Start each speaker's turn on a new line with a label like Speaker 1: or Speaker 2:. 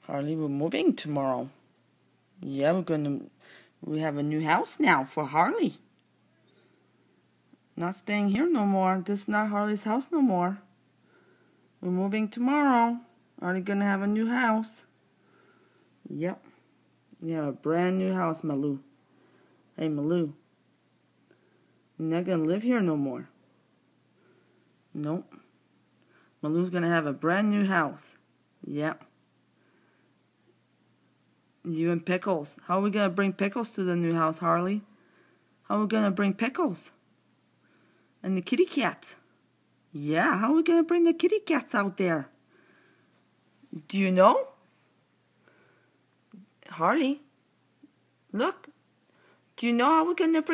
Speaker 1: Harley, we're moving tomorrow. Yeah, we have a new house now for Harley. Not staying here no more. This is not Harley's house no more. We're moving tomorrow. Harley gonna have a new house. Yep. Yeah, a brand new house, Malou. Hey, Malou. You're not gonna live here no more. Nope. Malou's gonna have a brand new house. Yep. You and Pickles. How are we gonna bring Pickles to the new house, Harley? How are we gonna bring Pickles? And the kitty cats. Yeah, how are we gonna bring the kitty cats out there? Do you know? Harley, look. Do you know how we're gonna bring